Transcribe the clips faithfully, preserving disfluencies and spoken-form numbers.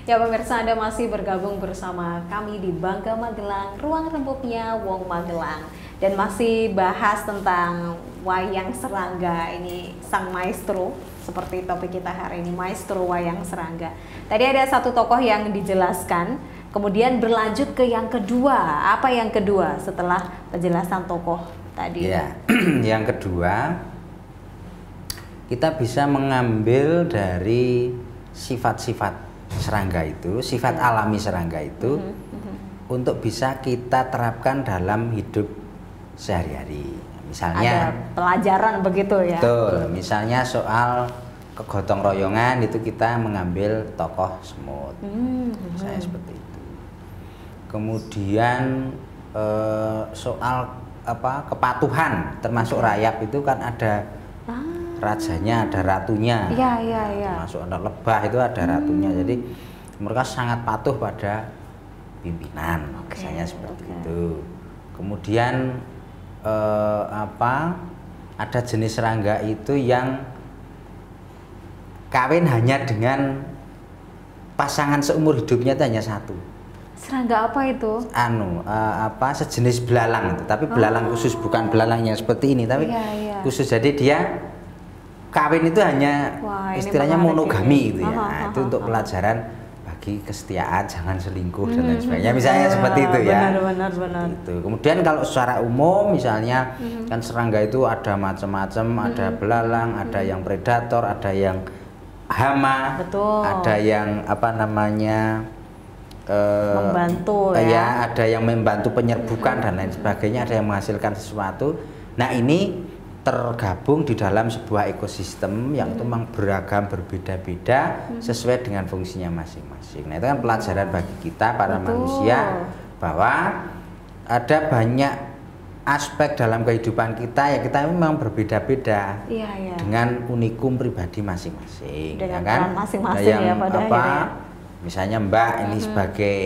Ya pemirsa, Anda masih bergabung bersama kami di Bangga Magelang, ruang rembuknya Wong Magelang. Dan masih bahas tentang wayang serangga, ini sang maestro, seperti topik kita hari ini, maestro wayang serangga. Tadi ada satu tokoh yang dijelaskan, kemudian berlanjut ke yang kedua. Apa yang kedua setelah penjelasan tokoh tadi? Ya, yang kedua, kita bisa mengambil dari sifat-sifat serangga itu, sifat alami serangga itu, mm -hmm. untuk bisa kita terapkan dalam hidup sehari-hari. Misalnya ada pelajaran begitu ya. Betul, misalnya soal kegotong royongan itu kita mengambil tokoh semut. Mm -hmm. Saya seperti itu. Kemudian eh, soal apa kepatuhan termasuk rayap itu kan ada ah. rajanya, ada ratunya. Iya, iya, iya. Termasuk ada lebah itu ada hmm. ratunya. Jadi mereka sangat patuh pada pimpinan, okay, misalnya seperti okay. itu. Kemudian eh, apa? Ada jenis serangga itu yang kawin hanya dengan pasangan seumur hidupnya itu hanya satu. Serangga apa itu? Anu, uh, apa sejenis belalang itu, tapi belalang oh. khusus, bukan belalang yang seperti ini, tapi iya, iya. khusus. Jadi dia kawin itu hanya Wah, istilahnya monogami gitu ya. Aha, nah, itu aha, untuk aha. pelajaran bagi kesetiaan, jangan selingkuh hmm, dan lain sebagainya. Misalnya ya, seperti itu ya. Benar, benar, benar. Itu. Kemudian kalau secara umum misalnya hmm. kan serangga itu ada macam-macam, hmm. ada belalang, hmm. ada yang predator, ada yang hama, betul. ada yang apa namanya membantu uh, ya. ya, ada yang membantu penyerbukan hmm. dan lain sebagainya, ada yang menghasilkan sesuatu. Nah, ini tergabung di dalam sebuah ekosistem yang itu memang beragam, berbeda-beda hmm. sesuai dengan fungsinya masing-masing. Nah, itu kan pelajaran bagi kita para Betul. manusia bahwa ada banyak aspek dalam kehidupan kita ya, kita memang berbeda-beda iya, iya. dengan unikum pribadi masing-masing. Dengan ya kan? masing-masing ya pada apa, akhirnya. Misalnya Mbak ini mm-hmm. sebagai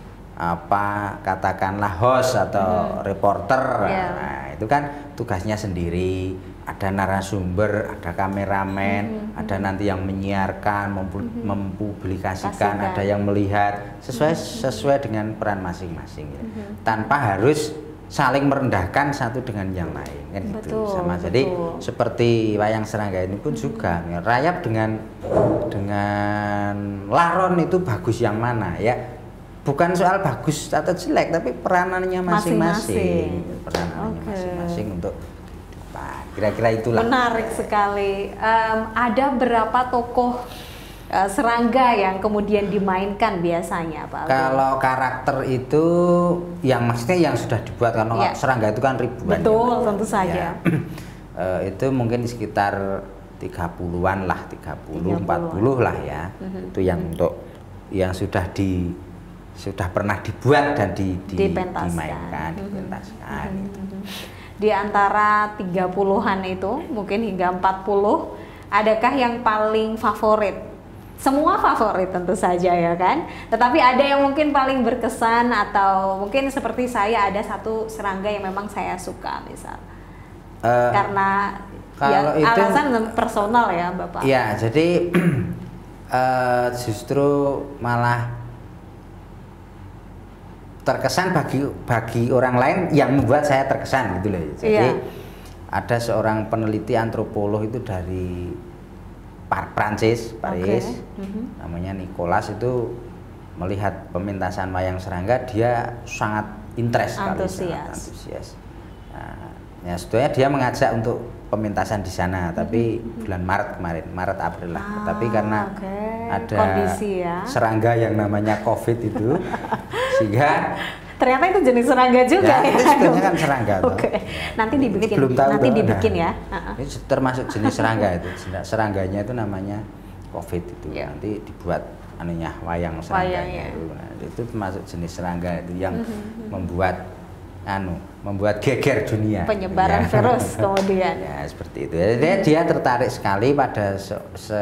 apa katakanlah host atau mm-hmm. reporter, yeah. nah, itu kan tugasnya sendiri. Ada narasumber, ada kameramen, mm-hmm. ada nanti yang menyiarkan, mempu- mm-hmm. mempublikasikan, Kasihkan. ada yang melihat sesuai mm-hmm. sesuai dengan peran masing-masing, ya. mm-hmm. tanpa harus saling merendahkan satu dengan yang lain kan gitu sama. Betul. Jadi seperti wayang serangga ini pun juga ya, rayap dengan dengan laron itu bagus yang mana ya, bukan soal bagus atau jelek tapi peranannya masing-masing, peranannya okay. masing-masing untuk kira-kira itulah. Menarik sekali. Um, ada berapa tokoh uh, serangga yang kemudian dimainkan biasanya, Pak? Kalau karakter itu yang maksudnya yang sudah dibuat, karena ya. serangga itu kan ribuan. Betul, ya, tentu saja. Ya. uh, itu mungkin sekitar tiga puluhan lah, tiga puluh, empat puluh lah ya. Uh-huh. Itu yang untuk yang sudah di sudah pernah dibuat dan di, di, dimainkan, uh-huh. dipentaskan. Uh-huh. Gitu. Di antara tiga puluhan itu mungkin hingga empat puluh, adakah yang paling favorit? Semua favorit tentu saja ya kan, tetapi ada yang mungkin paling berkesan, atau mungkin seperti saya ada satu serangga yang memang saya suka misal uh, karena ya, itu, alasan personal ya Bapak. Ya, jadi uh, justru malah terkesan bagi bagi orang lain yang membuat saya terkesan gitu loh. Jadi iya. ada seorang peneliti antropolog itu dari Prancis, Paris, okay. mm-hmm. namanya Nicolas, itu melihat pementasan wayang serangga, dia sangat interest sekali, sangat antusias. Nah, ya sebetulnya dia mengajak untuk pementasan di sana, tapi mm-hmm. bulan Maret kemarin, Maret April lah. Ah, tapi karena okay. ada kondisi ya. serangga yang namanya COVID itu, sehingga ternyata itu jenis serangga juga ya. Ya, itu sebenarnya kan serangga. Oke. Okay. Nanti dibikin. Ini belum tahu nanti dong. dibikin Nah, ya. Uh-uh. Ini termasuk jenis serangga itu. Serangganya itu namanya COVID itu. Yeah. Nanti dibuat anunya wayang serangga itu. Nah, itu termasuk jenis serangga itu yang mm-hmm. membuat anu, membuat geger dunia. Penyebaran ya. virus kemudian. Ya, seperti itu. Jadi mm-hmm. dia tertarik sekali pada se, se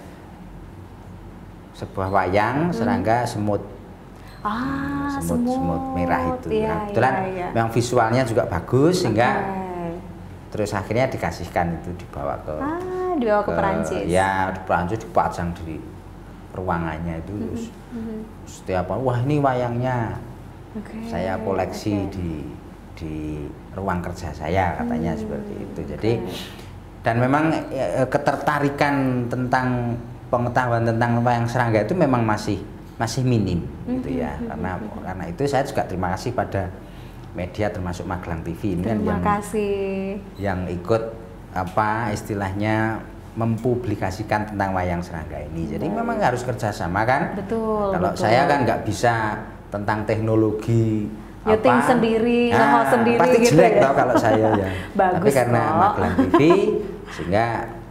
sebuah wayang serangga mm-hmm. semut. Ah, semut, semut, semut merah itu. Iya, nah, kebetulan iya, iya. memang visualnya juga bagus, sehingga okay. terus akhirnya dikasihkan itu, dibawa ke ah, dibawa ke, ke Perancis. Ya, di Perancis dipajang di ruangannya itu Mm-hmm. setiap wah ini wayangnya Okay. saya koleksi Okay. di di ruang kerja saya katanya Hmm. seperti itu. Jadi Okay. dan memang ya, ketertarikan tentang pengetahuan tentang wayang serangga itu memang masih masih minim gitu ya. Mm-hmm. Karena karena itu saya juga terima kasih pada media termasuk Magelang T V ini kan Terima yang kasih. yang ikut apa istilahnya mempublikasikan tentang wayang serangga ini. Jadi Baik. memang harus kerjasama kan. Betul. Kalau betul. saya kan nggak bisa tentang teknologi Syuting apa sendiri, nah, nge-host sendiri pasti gitu jelek ya. toh kalau saya ya. Bagus Tapi karena kok. Magelang T V sehingga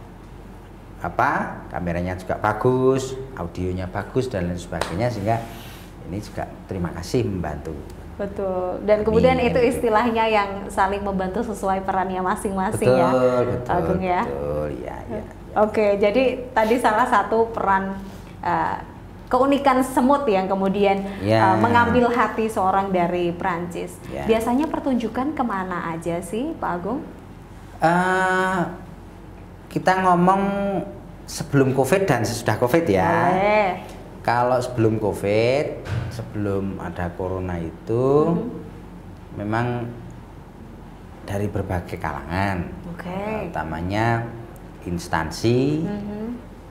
apa kameranya juga bagus, audionya bagus dan lain sebagainya sehingga ini juga terima kasih membantu. Betul. Dan kemudian Amin. itu istilahnya yang saling membantu sesuai perannya masing-masing Betul, ya. betul, Agung ya. betul, ya, ya. Oke, jadi tadi salah satu peran uh, keunikan semut yang kemudian Ya. uh, mengambil hati seorang dari Prancis. Ya. Biasanya pertunjukan kemana aja sih, Pak Agung? Uh, kita ngomong sebelum COVID dan sesudah COVID ya. Boleh. Kalau sebelum COVID, sebelum ada corona itu Mhm. memang dari berbagai kalangan, Oke. utamanya instansi Mhm.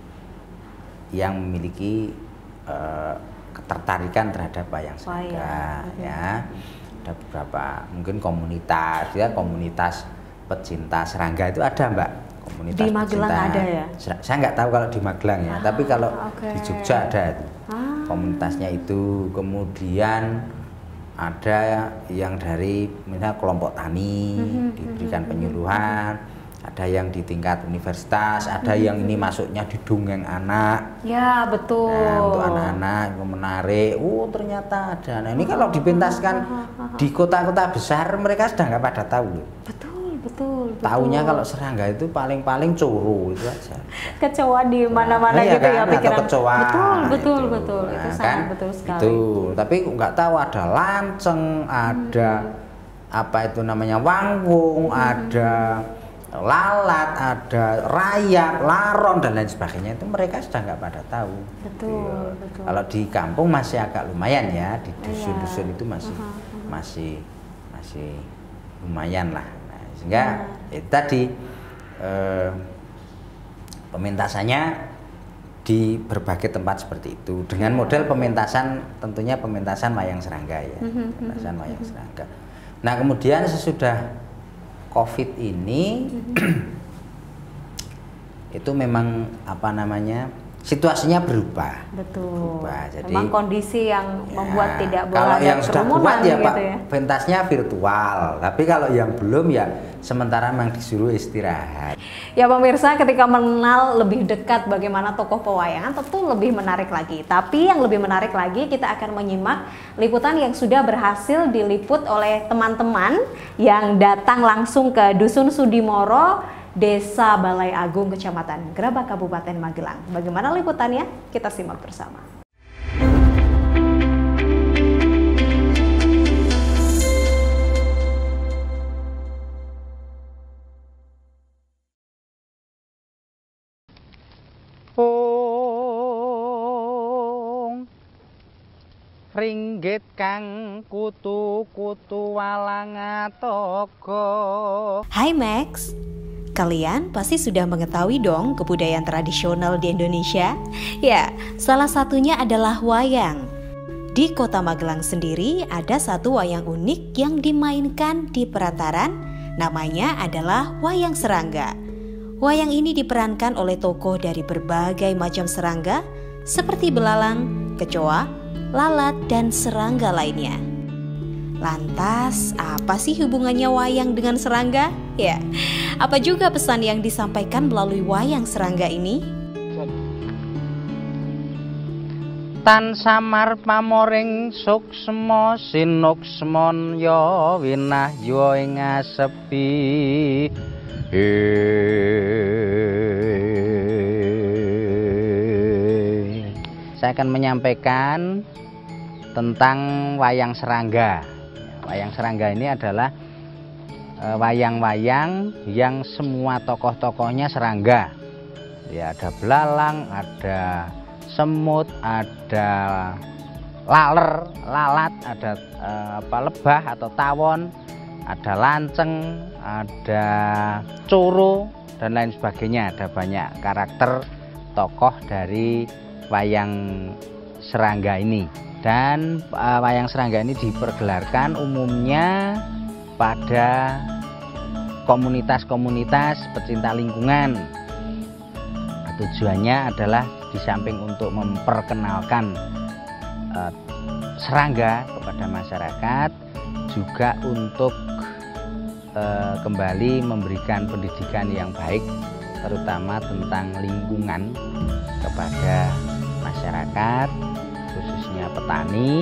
yang memiliki eh, ketertarikan terhadap wayang serangga, Wayang. ya. Ada beberapa mungkin komunitas, ya komunitas pecinta serangga itu ada, Mbak. Komunitas Di Magelang pecinta ada ya? ser- Saya nggak tahu kalau di Magelang ya, Ah, tapi kalau oke. di Jogja ada itu. Ah. Komunitasnya itu. Kemudian ada yang dari misalnya kelompok tani Mhm, diberikan mhm, penyuluhan, ada yang di tingkat universitas, ada yang ini masuknya di dongeng anak. Ya, betul. Nah, untuk anak-anak yang menarik, oh ternyata ada. Nah, ini kalau dipentaskan di kota-kota besar mereka sudah nggak pada tahu loh. Betul, betul. Taunya betul. kalau serangga itu paling-paling coro itu aja. Kecoa di mana-mana Nah, iya gitu ya kan? Atau pikiran. kecoa. Betul, Nah, betul, itu. betul. Itu Nah, sangat kan? betul sekali. Itu, tapi nggak tahu ada lanceng, ada apa itu namanya wangwung, ada lalat, ada rayak, laron dan lain sebagainya itu mereka sudah nggak pada tahu. Betul, Gitu. betul. Kalau di kampung masih agak lumayan ya, di Iya. dusun-dusun itu masih Aha, aha. masih masih lumayan lah. Nah, sehingga Nah. itu tadi eh, pementasannya di berbagai tempat seperti itu dengan model pementasan tentunya pementasan wayang serangga ya, Mhm, pementasan mhm, wayang mhm. serangga. Nah kemudian sesudah COVID ini itu memang apa namanya situasinya berubah. Betul. Berubah. Jadi Memang kondisi yang ya, membuat tidak boleh kalau ada yang sudah kerumunan kuat ya gitu Pak, ya. pentasnya virtual. Tapi kalau yang belum ya sementara memang disuruh istirahat. Ya pemirsa, ketika mengenal lebih dekat bagaimana tokoh pewayangan tentu lebih menarik lagi. Tapi yang lebih menarik lagi kita akan menyimak liputan yang sudah berhasil diliput oleh teman-teman yang datang langsung ke Dusun Sudimoro, Desa Balai Agung, Kecamatan Grabak, Kabupaten Magelang. Bagaimana liputannya? Kita simak bersama. Pung ringgit kang kutu-kutu walang togo. Hai Max, kalian pasti sudah mengetahui dong kebudayaan tradisional di Indonesia? Ya, salah satunya adalah wayang. Di kota Magelang sendiri ada satu wayang unik yang dimainkan di perantaran, namanya adalah wayang serangga. Wayang ini diperankan oleh tokoh dari berbagai macam serangga seperti belalang, kecoa, lalat, dan serangga lainnya. Lantas, apa sih hubungannya wayang dengan serangga? Ya, apa juga pesan yang disampaikan melalui wayang serangga ini? Tan samar pamoring suksma sinuksmon ya winah ya ing asepi. Saya akan menyampaikan tentang wayang serangga. Wayang serangga ini adalah eh, wayang-wayang yang semua tokoh-tokohnya serangga. Ya, ada belalang, ada semut, ada laler, lalat, ada eh, apa lebah atau tawon, ada lanceng, ada coro dan lain sebagainya. Ada banyak karakter tokoh dari wayang serangga ini. Dan uh, wayang serangga ini dipergelarkan umumnya pada komunitas-komunitas pecinta lingkungan. Tujuannya adalah di samping untuk memperkenalkan uh, serangga kepada masyarakat, juga untuk uh, kembali memberikan pendidikan yang baik, terutama tentang lingkungan kepada masyarakat, khususnya petani,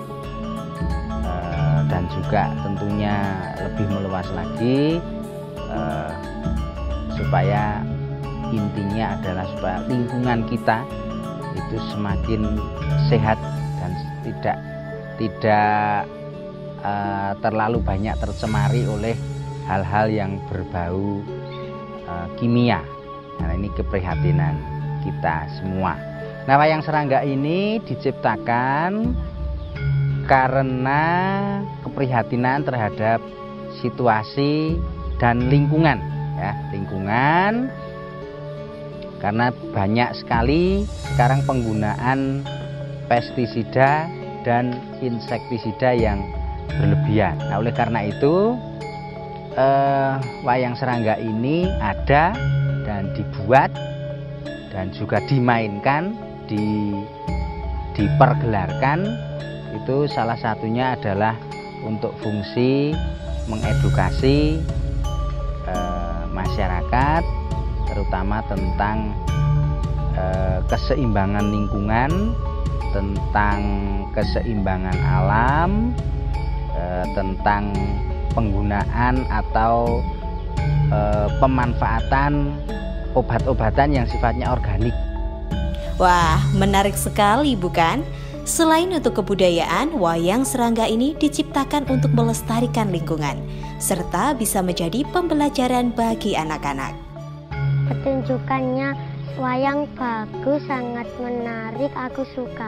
uh, dan juga tentunya lebih meluas lagi uh, supaya intinya adalah supaya lingkungan kita itu semakin sehat dan tidak tidak uh, terlalu banyak tercemari oleh hal-hal yang berbau uh, kimia. Nah, ini keprihatinan kita semua. Nah, wayang serangga ini diciptakan karena keprihatinan terhadap situasi dan lingkungan, ya, lingkungan. Karena banyak sekali sekarang penggunaan pestisida dan insektisida yang berlebihan. Nah, oleh karena itu eh, wayang serangga ini ada dan dibuat dan juga dimainkan, di, dipergelarkan. Itu salah satunya adalah untuk fungsi mengedukasi eh, masyarakat, terutama tentang eh, keseimbangan lingkungan, tentang keseimbangan alam, eh, tentang penggunaan atau eh, pemanfaatan obat-obatan yang sifatnya organik. Wah, menarik sekali bukan? Selain untuk kebudayaan, wayang serangga ini diciptakan untuk melestarikan lingkungan, serta bisa menjadi pembelajaran bagi anak-anak. Pertunjukannya wayang bagus, sangat menarik, aku suka.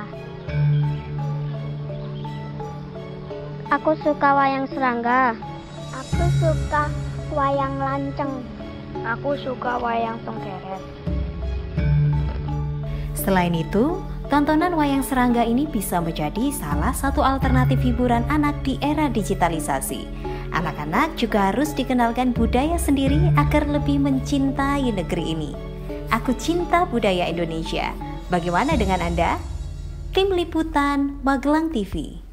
Aku suka wayang serangga. Aku suka wayang lanceng. Aku suka wayang tongkeret. Selain itu, tontonan wayang serangga ini bisa menjadi salah satu alternatif hiburan anak di era digitalisasi. Anak-anak juga harus dikenalkan budaya sendiri agar lebih mencintai negeri ini. Aku cinta budaya Indonesia. Bagaimana dengan Anda? Tim Liputan Magelang T V.